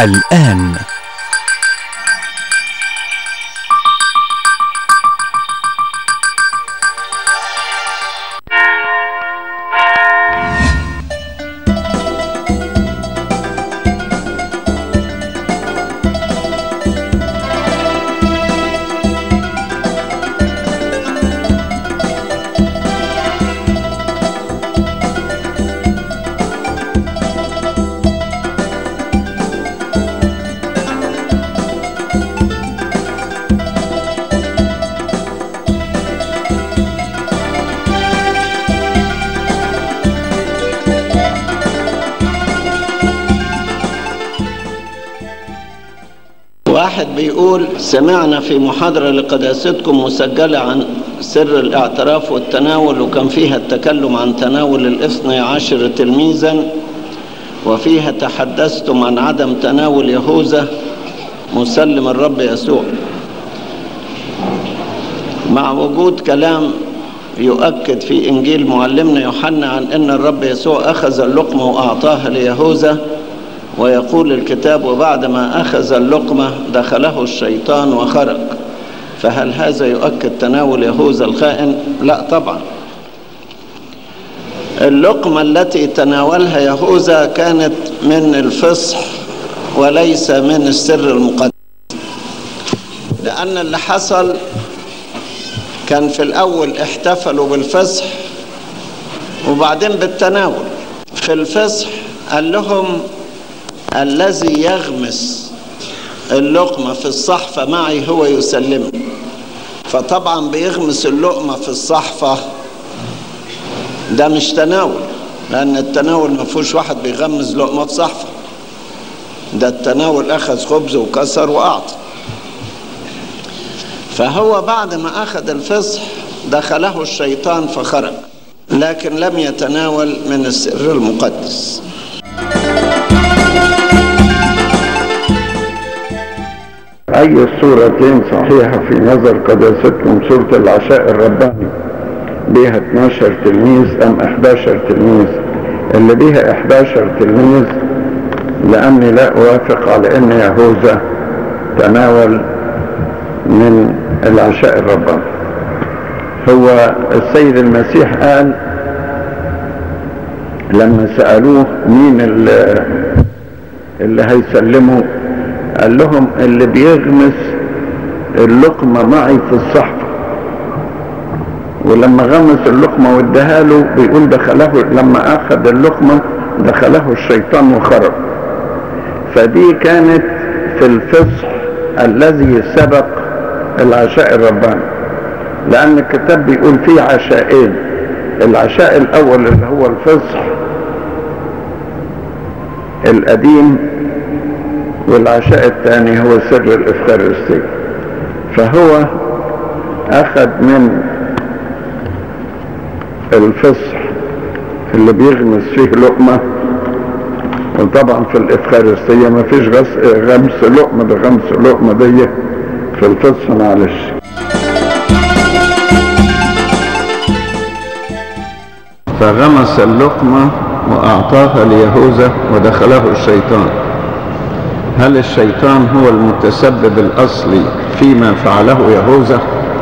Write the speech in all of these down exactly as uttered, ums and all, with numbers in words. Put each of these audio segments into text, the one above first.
الآن واحد بيقول: سمعنا في محاضرة لقداستكم مسجلة عن سر الاعتراف والتناول، وكان فيها التكلم عن تناول الاثني عشر تلميذا، وفيها تحدثتم عن عدم تناول يهوذا مسلم الرب يسوع، مع وجود كلام يؤكد في إنجيل معلمنا يوحنا عن أن الرب يسوع أخذ اللقمة وأعطاها ليهوذا، ويقول الكتاب: وبعدما أخذ اللقمة دخله الشيطان وخرج. فهل هذا يؤكد تناول يهوذا الخائن؟ لا طبعا. اللقمة التي تناولها يهوذا كانت من الفصح وليس من السر المقدس، لأن اللي حصل كان في الأول احتفلوا بالفصح وبعدين بالتناول. في الفصح قال لهم: الذي يغمس اللقمة في الصحفة معي هو يسلمني. فطبعا بيغمس اللقمة في الصحفة ده مش تناول، لأن التناول ما فيهوش واحد بيغمس لقمة في صحفة، ده التناول أخذ خبز وكسر وأعطى. فهو بعد ما أخذ الفصح دخله الشيطان فخرج، لكن لم يتناول من السر المقدس. أي الصورتين صحيحة في نظر قداستكم؟ صورة العشاء الرباني بيها اثناشر تلميذ أم احد عشر تلميذ؟ اللي بيها احد عشر تلميذ، لأني لا أوافق على أن يهوذا تناول من العشاء الرباني. هو السيد المسيح قال لما سألوه مين اللي, اللي هيسلمه، قال لهم: اللي بيغمس اللقمة معي في الصحفة. ولما غمس اللقمة واداها له بيقول دخله، لما أخذ اللقمة دخله الشيطان وخرج. فدي كانت في الفصح الذي سبق العشاء الرباني، لأن الكتاب بيقول فيه عشاءين: العشاء الأول اللي هو الفصح القديم، والعشاء الثاني هو سر الإفخارستية. فهو أخذ من الفصح اللي بيغمس فيه لقمة، وطبعا في الإفخارستية ما فيش غمس لقمة، ده غمس لقمة دي في الفصح معلش. فغمس اللقمة وأعطاها ليهوذا ودخله الشيطان. هل الشيطان هو المتسبب الأصلي فيما فعله يهوذا؟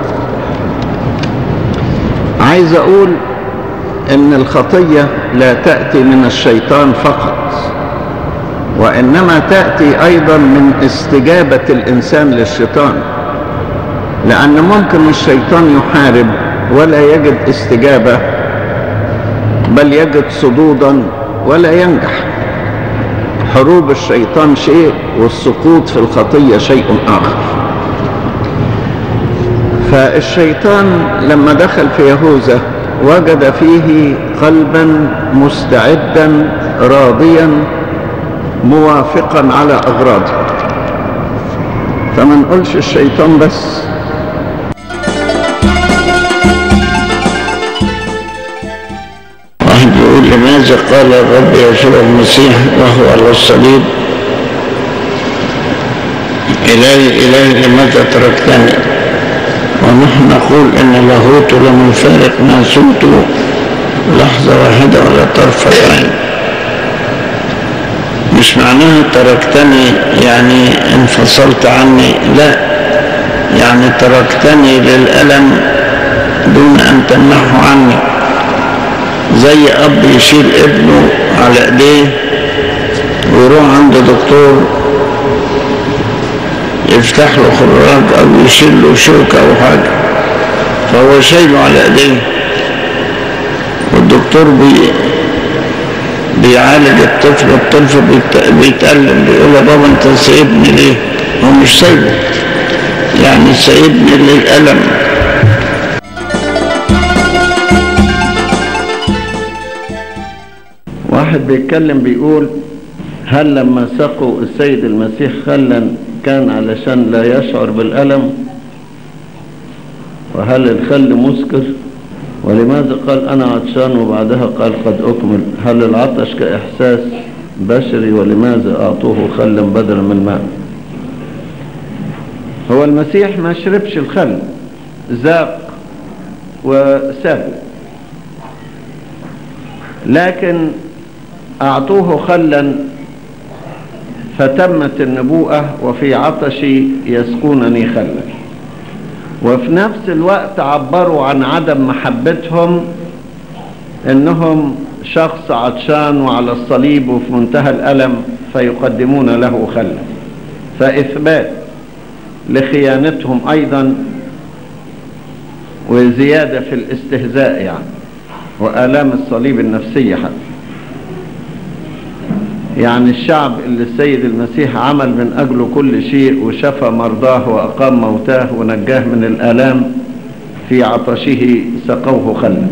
عايز أقول إن الخطية لا تأتي من الشيطان فقط، وإنما تأتي أيضا من استجابة الإنسان للشيطان، لأن ممكن الشيطان يحارب ولا يجد استجابة، بل يجد صدودا ولا ينجح. حروب الشيطان شيء والسقوط في الخطية شيء آخر. فالشيطان لما دخل في يهوذا وجد فيه قلبا مستعدا راضيا موافقا على أغراضه. فما نقولش الشيطان بس. واحد يقول: لماذا قال الرب يسوع المسيح وهو على الصليب: إلهي إلهي لماذا تركتني؟ ونحن نقول إن لاهوت لم يفارق ناسوته لحظة واحدة ولا طرفة عين. مش معناها تركتني يعني انفصلت عني، لا، يعني تركتني للألم دون أن تمنحه عني، زي أب يشيل ابنه على ايديه ويروح عند دكتور يفتح له خراج أو يشيل له شوكة أو حاجة، فهو شايله على ايديه، والدكتور بي بيعالج الطفل، الطفل بيتألم، بيقول يا بابا انت سايبني ليه؟ هو مش سايبه، يعني سايبني للألم. واحد بيتكلم بيقول هل لما سقوا السيد المسيح خلا كان علشان لا يشعر بالألم؟ وهل الخل مسكر؟ ولماذا قال أنا عطشان وبعدها قال قد أكمل؟ هل العطش كإحساس بشري؟ ولماذا أعطوه خلا بدلا من الماء؟ هو المسيح ما شربش الخل، ذاق وسابه، لكن أعطوه خلا فتمت النبوءة وفي عطشي يسقونني خلا. وفي نفس الوقت عبروا عن عدم محبتهم انهم شخص عطشان وعلى الصليب وفي منتهى الألم فيقدمون له خلا، فإثبات لخيانتهم أيضا وزيادة في الاستهزاء يعني وآلام الصليب النفسية حتى. يعني الشعب اللي السيد المسيح عمل من أجله كل شيء وشفى مرضاه وأقام موتاه ونجاه من الآلام، في عطشه سقوه خلا.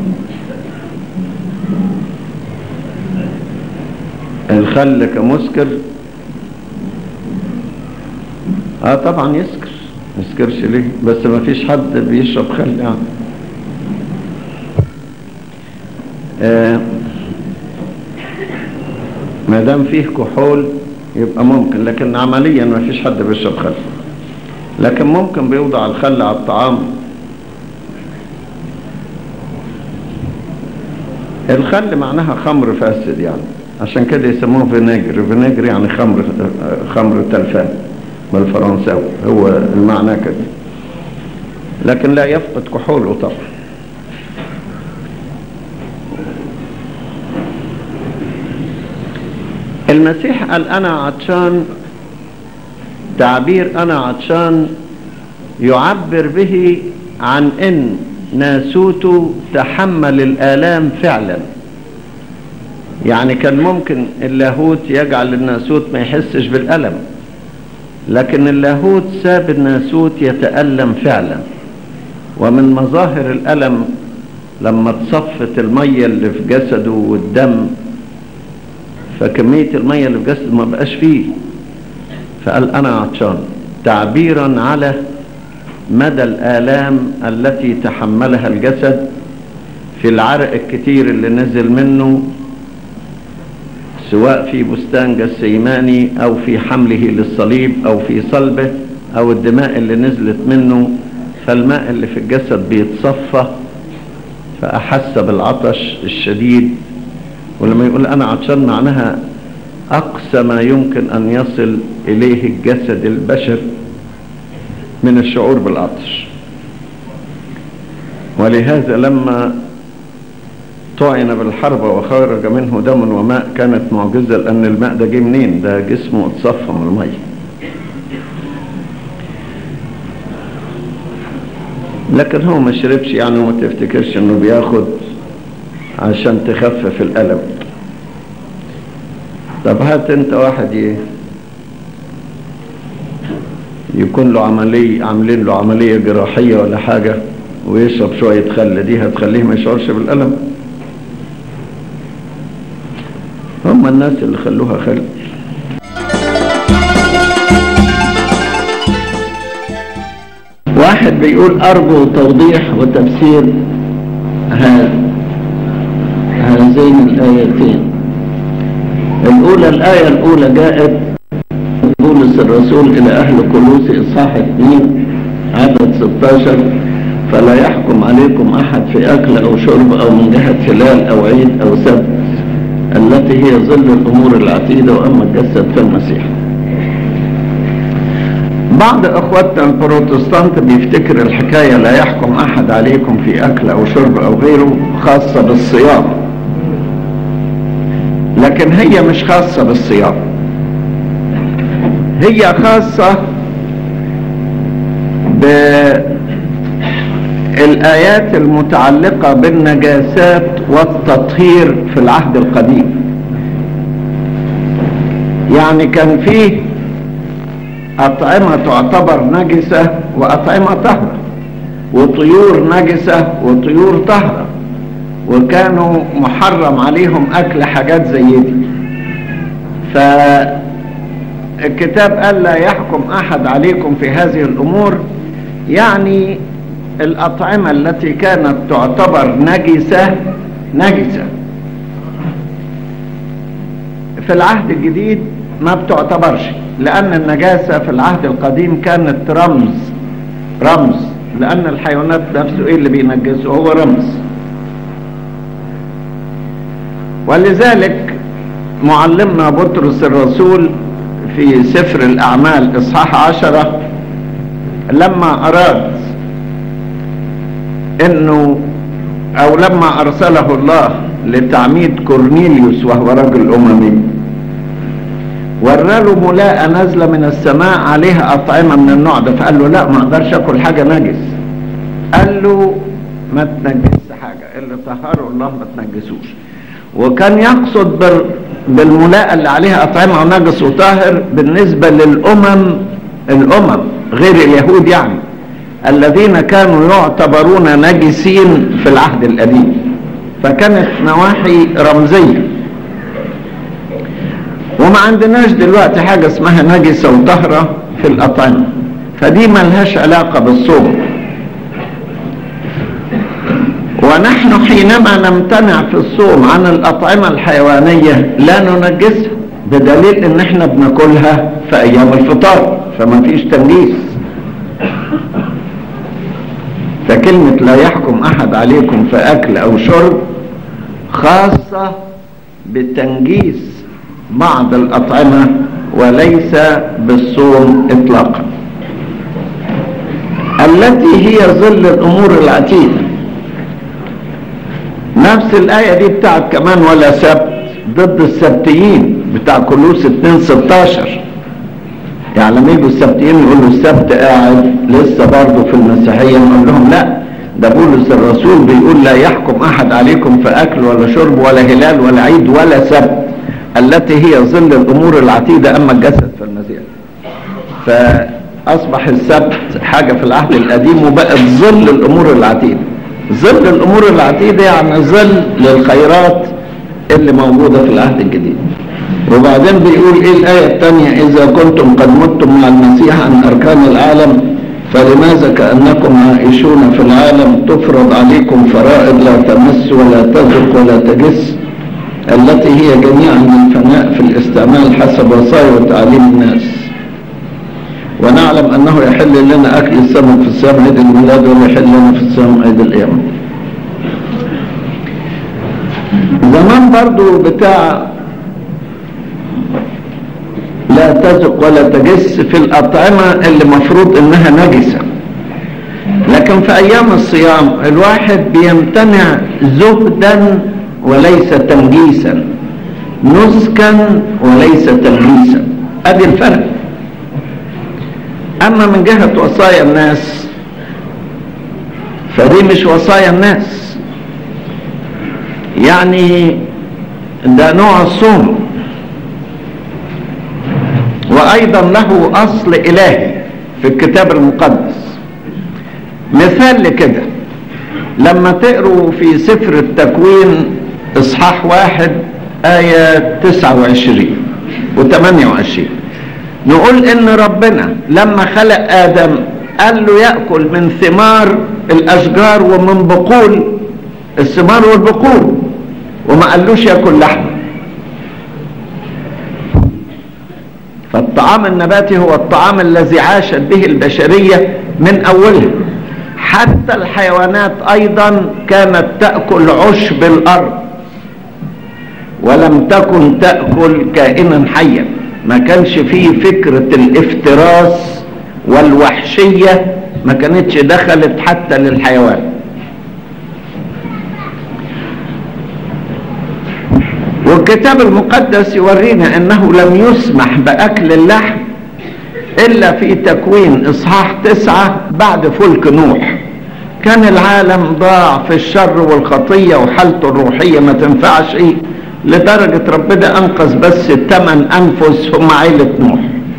الخل كمسكر؟ اه طبعا يسكر، يسكرش ليه؟ بس ما فيش حد بيشرب خل يعني. آه ما دام فيه كحول يبقى ممكن، لكن عمليا ما فيش حد بيشرب خل. لكن ممكن بيوضع الخل على الطعام. الخل معناها خمر فاسد يعني، عشان كده يسموه فينيجر. فينيجر يعني خمر، خمر تلفان بالفرنساوي، هو المعنى كده، لكن لا يفقد كحوله طبعا. المسيح قال أنا عطشان، تعبير أنا عطشان يعبر به عن إن ناسوته تحمل الآلام فعلا. يعني كان ممكن اللاهوت يجعل الناسوت ما يحسش بالألم، لكن اللاهوت ساب الناسوت يتألم فعلا. ومن مظاهر الألم لما تصفت المية اللي في جسده والدم، فكمية المية اللي في جسده ما بقاش فيه، فقال أنا عطشان، تعبيرا على مدى الآلام التي تحملها الجسد في العرق الكتير اللي نزل منه، سواء في بستان جسيماني أو في حمله للصليب أو في صلبه أو الدماء اللي نزلت منه. فالماء اللي في الجسد بيتصفى، فأحس بالعطش الشديد. ولما يقول أنا عطشان معناها أقصى ما يمكن أن يصل إليه الجسد البشر من الشعور بالعطش. ولهذا لما طعن بالحربة وخرج منه دم وماء كانت معجزة، لأن الماء ده جه منين؟ ده جسمه اتصفى من المية. لكن هو ما شربش يعني، وما تفتكرش انه بياخد عشان تخفف الألم. طب هات انت واحد يكون له عملية، عاملين له عملية جراحية ولا حاجة، ويشرب شوية خل، دي هتخليه ما يشعرش بالألم؟ هم الناس اللي خلوها خل. واحد بيقول أرجو توضيح وتفسير هذين الآيتين. الأولى، الآية الأولى جاءت بولس الرسول إلى أهل كولوسي إصحاح اثنين عدد ستة عشر: فلا يحكم عليكم أحد في أكل أو شرب أو من جهة هلال أو عيد أو سبت التي هي ظل الأمور العتيدة، وأما الجسد فالمسيح. بعض اخواتنا البروتستانت بيفتكر الحكاية لا يحكم احد عليكم في اكل او شرب او غيره خاصة بالصيام، لكن هي مش خاصة بالصيام، هي خاصة بالآيات المتعلقة بالنجاسات والتطهير في العهد القديم. يعني كان فيه أطعمة تعتبر نجسة وأطعمة طهرة، وطيور نجسة وطيور طهرة، وكانوا محرم عليهم أكل حاجات زي دي. فالكتاب قال لا يحكم أحد عليكم في هذه الأمور، يعني الأطعمة التي كانت تعتبر نجسة نجسة في العهد الجديد ما بتعتبرش، لأن النجاسة في العهد القديم كانت رمز رمز لأن الحيوانات نفسه إيه اللي بينجسه؟ هو رمز. ولذلك معلمنا بطرس الرسول في سفر الأعمال إصحاح عشرة لما أراد إنه أو لما أرسله الله لتعميد كورنيليوس وهو رجل أممي، وراله ملاءة نازلة من السماء عليها أطعمة من النوع ده، فقال له لا ما اقدرش اكل حاجة نجس. قال له ما تنجس حاجة، اللي طهره الله ما تنجسوش. وكان يقصد بالملاءة اللي عليها أطعمة ونجس وطاهر بالنسبة للأمم الأمم غير اليهود، يعني الذين كانوا يعتبرون نجسين في العهد القديم، فكانت نواحي رمزية. وما عندناش دلوقتي حاجة اسمها نجسة وطهرة في الأطعمة، فدي ما لهاش علاقة بالصوم. ونحن حينما نمتنع في الصوم عن الأطعمة الحيوانية لا ننجسها، بدليل ان احنا بناكلها في ايام الفطار، فما فيش تنجيس. فكلمة لا يحكم احد عليكم في اكل او شرب خاصة بتنجيس بعض الأطعمة وليس بالصوم إطلاقا، التي هي ظل الأمور العتيدة. نفس الآية دي بتاعت كمان ولا سبت ضد السبتيين بتاع كولوس اتنين ستاشر. يعني لما يجوا السبتيين يقولوا السبت قاعد لسه برضه في المسيحية، نقول لهم لا، ده بولس الرسول بيقول لا يحكم أحد عليكم في أكل ولا شرب ولا هلال ولا عيد ولا سبت، التي هي ظل الأمور العتيدة أما الجسد فالمسيح. فأصبح السبت حاجة في العهد القديم وبقت ظل الأمور العتيدة. ظل الأمور العتيدة يعني ظل للخيرات اللي موجودة في العهد الجديد. وبعدين بيقول إيه الآية الثانية؟ إذا كنتم قد متم مع المسيح عن أركان العالم فلماذا كأنكم عائشون في العالم تفرض عليكم فرائض لا تمس ولا تذق ولا تجس، التي هي جميعا من فناء في الاستعمال حسب وصايا وتعليم الناس. ونعلم أنه يحل لنا أكل السمك في الصيام عيد الميلاد ولا يحل لنا في الصيام عيد القيامة. زمان برضو بتاع لا تذق ولا تجس في الأطعمة اللي مفروض إنها نجسة، لكن في أيام الصيام الواحد بيمتنع زهدا وليس تنجيسا، نسكا وليس تنجيسا. ادي الفرق. اما من جهة وصايا الناس فدي مش وصايا الناس، يعني ده نوع الصوم، وايضا له اصل الهي في الكتاب المقدس. مثال لكده لما تقروا في سفر التكوين اصحاح واحد آية تسعة وعشرين وثمانية وعشرين، نقول ان ربنا لما خلق آدم قال له يأكل من ثمار الأشجار ومن بقول الثمار والبقول، وما قالوش يأكل لحم. فالطعام النباتي هو الطعام الذي عاشت به البشرية من أولها. حتى الحيوانات أيضا كانت تأكل عشب الأرض، ولم تكن تأكل كائنا حيا. ما كانش فيه فكرة الافتراس والوحشية، ما كانتش دخلت حتى للحيوان. والكتاب المقدس يورينا انه لم يسمح باكل اللحم الا في تكوين اصحاح تسعة بعد فلك نوح. كان العالم ضاع في الشر والخطية وحالته الروحية ما تنفعش ايه، لدرجة ربنا انقذ بس ثمان انفس هم عائلة نوح.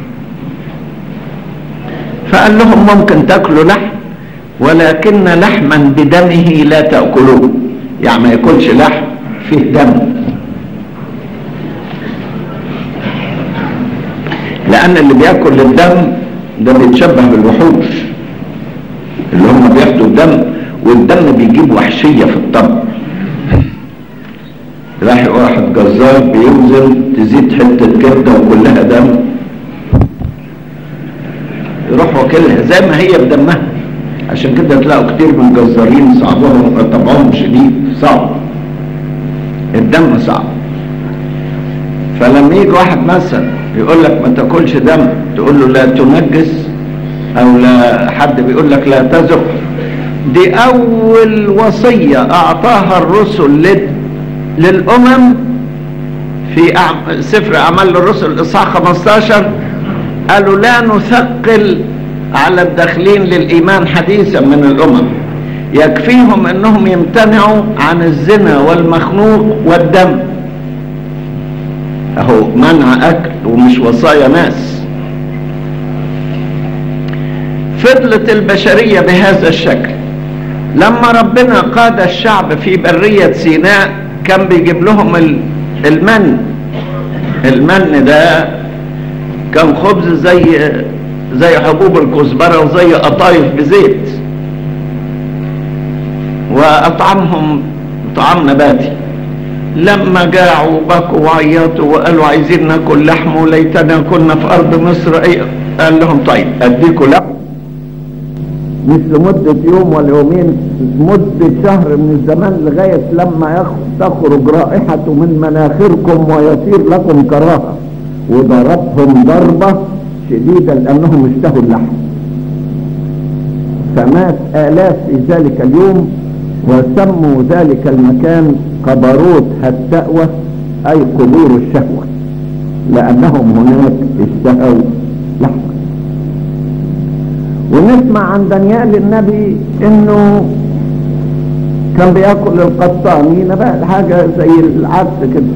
فقال لهم ممكن تاكلوا لحم ولكن لحما بدمه لا تأكلوه، يعني ما ياكلش لحم فيه دم، لأن اللي بياكل الدم ده بيتشبه بالوحوش اللي هم بياخدوا الدم، والدم بيجيب وحشية في الطبع. راح واحد جزار بيوزن تزيد حتة كبدة وكلها دم، يروح واكلها زي ما هي بدمها. عشان كده تلاقوا كتير من الجزارين صعبهم طبعهم شديد، صعب الدم صعب. فلما يجي واحد مثلا يقول لك ما تاكلش دم، تقول له لا تنجس، او لا حد بيقول لك لا تزق. دي اول وصية اعطاها الرسل للامم في سفر اعمال الرسل اصحاح خمستاشر. قالوا لا نثقل على الداخلين للايمان حديثا من الامم، يكفيهم انهم يمتنعوا عن الزنا والمخنوق والدم. اهو منع اكل ومش وصايا ناس. فضلت البشرية بهذا الشكل. لما ربنا قاد الشعب في برية سيناء كان بيجيب لهم المن. المن ده كان خبز زي زي حبوب الكزبرة وزي قطايف بزيت، وأطعمهم طعام نباتي. لما جاعوا بكوا وعيطوا وقالوا عايزين ناكل لحم وليتنا كنا في أرض مصر، أي قال لهم طيب أديكوا لحم مش لمدة يوم ولا يومين، مدة شهر من الزمان لغاية لما تخرج رائحة من مناخركم ويصير لكم كراهة. وضربهم ضربة شديدة لأنهم اشتهوا اللحم، فمات آلاف في ذلك اليوم، وسموا ذلك المكان قبروت التأوى أي قبور الشهوة، لأنهم هناك اشتهوا لحم. ونسمع عن دانيال النبي انه كان بياكل القطانين بقى حاجة زي العدس كده.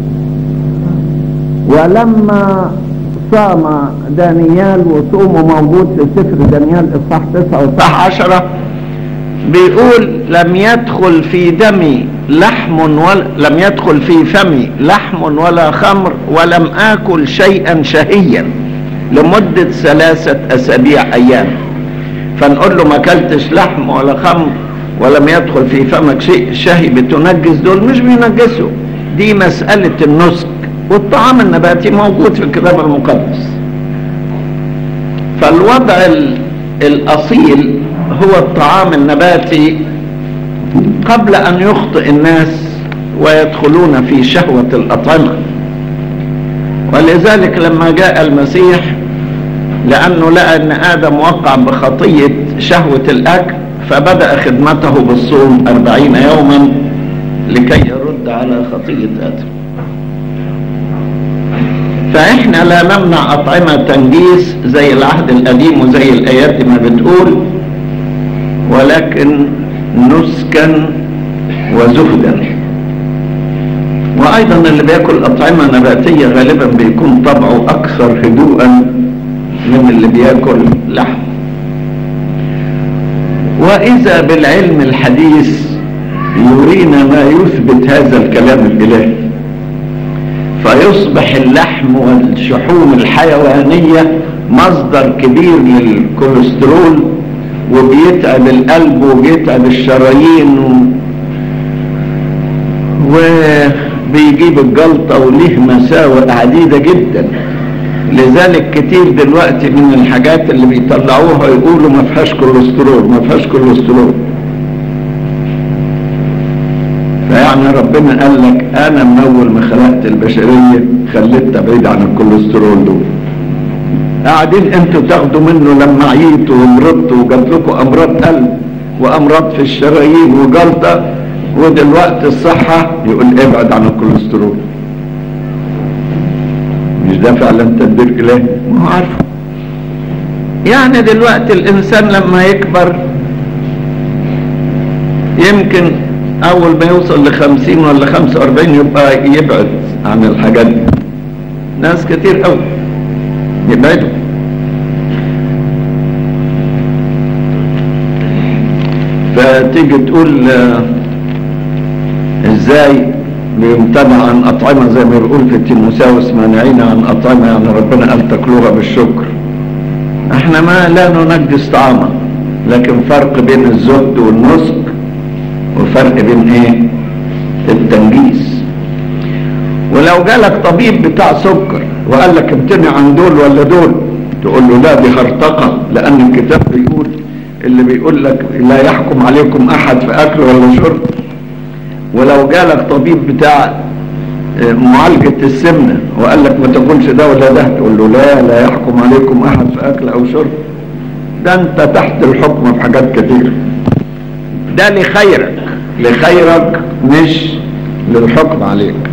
ولما صام دانيال، وصومه موجود في سفر دانيال اصحاح تسعة واصحاح عشرة، بيقول لم يدخل في دمي لحم ولا لم يدخل في فمي لحم ولا خمر، ولم آكل شيئا شهيا لمدة ثلاثة أسابيع أيام. فنقول له ما أكلتش لحم ولا خمر ولم يدخل في فمك شيء شهي بتنجس، دول مش بينجسوا، دي مسألة النسك. والطعام النباتي موجود في الكتاب المقدس. فالوضع الأصيل هو الطعام النباتي قبل أن يخطئ الناس ويدخلون في شهوة الأطعمة. ولذلك لما جاء المسيح، لأنه لقى أن آدم وقع بخطية شهوة الأكل، فبدأ خدمته بالصوم أربعين يوما لكي يرد على خطية آدم. فإحنا لا نمنع أطعمة تنجيس زي العهد القديم وزي الآيات ما بتقول، ولكن نسكا وزهدا. وأيضا اللي بياكل أطعمة نباتية غالبا بيكون طبعه أكثر هدوءا من اللي بياكل لحم. وإذا بالعلم الحديث يرينا ما يثبت هذا الكلام الإلهي، فيصبح اللحم والشحوم الحيوانية مصدر كبير للكوليسترول، وبيتعب القلب وبيتعب الشرايين وبيجيب الجلطة، وليه مساوئ عديدة جدا. لذلك كتير دلوقتي من الحاجات اللي بيطلعوها يقولوا ما فيهاش كوليسترول، ما فيهاش كوليسترول. فيعني ما ربنا قال لك انا من اول ما خلقت البشريه خليتها بعيد عن الكوليسترول دول. قاعدين انتوا تاخدوا منه لما عييتوا ومرضتوا وجات لكم امراض قلب وامراض في الشرايين وجلطه، ودلوقتي الصحه يقول ابعد عن الكوليسترول. مش ده فعلا تدبير الهي؟ ما هو عارفه. يعني دلوقتي الانسان لما يكبر يمكن اول ما يوصل لخمسين ولا خمسة واربعين يبقى يبعد عن الحاجات دي. ناس كتير قوي يبعدوا. فتيجي تقول ازاي بيمتنع عن اطعمه زي ما بيقول في تيموثاوس مانعين عن اطعمه، يعني ربنا قال تاكلوها بالشكر. احنا ما لا ننجس طعاما، لكن فرق بين الزهد والنسك وفرق بين ايه؟ التنجيس. ولو جالك طبيب بتاع سكر وقال لك امتنع عن دول ولا دول، تقول له لا دي هرطقه، لان الكتاب بيقول اللي بيقول لك لا يحكم عليكم احد في اكل ولا شرب. ولو جالك طبيب بتاع معالجه السمنه وقال لك ما تاكلش ده ولا ده، تقول له لا لا يحكم عليكم احد في اكل او شرب. ده انت تحت الحكم في حاجات كتير. ده لخيرك، لخيرك مش للحكم عليك.